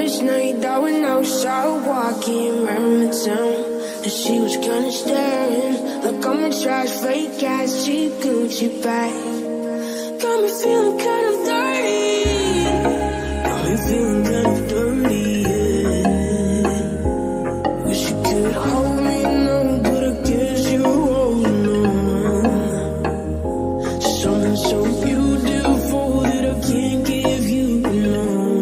First night I went outside walking around the town, and she was kinda staring like I'm a trash fake ass cheap Gucci bag. Got me feeling kind of dirty, got me feeling kind of dirty, yeah. Wish you could hold me now, but I guess you're holding on. Something so beautiful that I can't give you alone.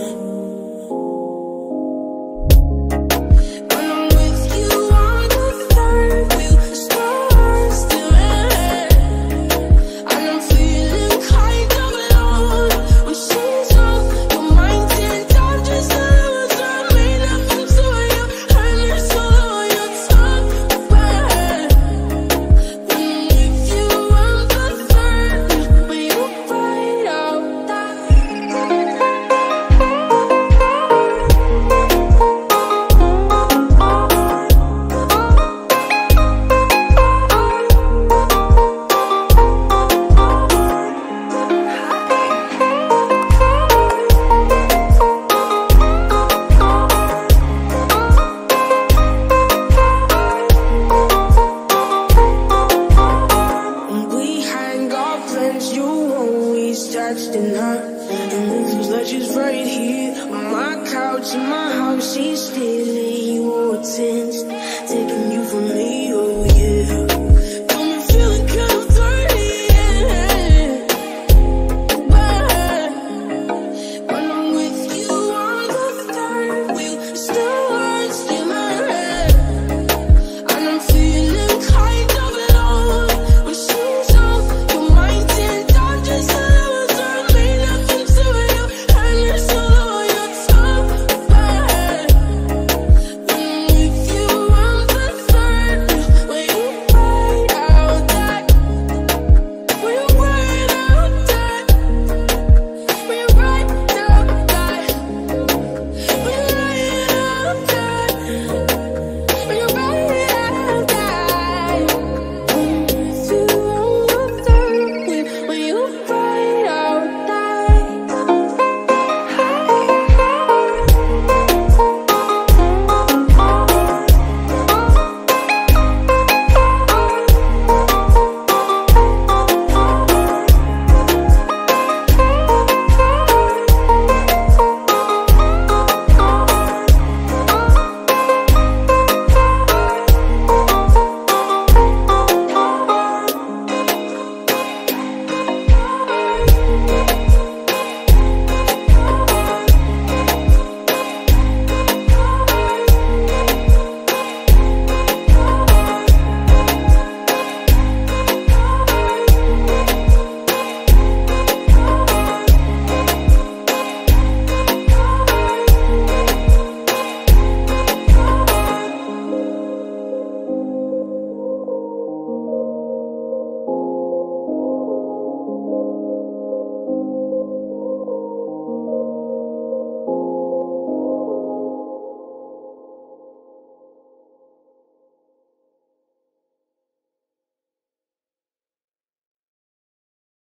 Texting her, and it feels like she's right here on my couch in my house. She's still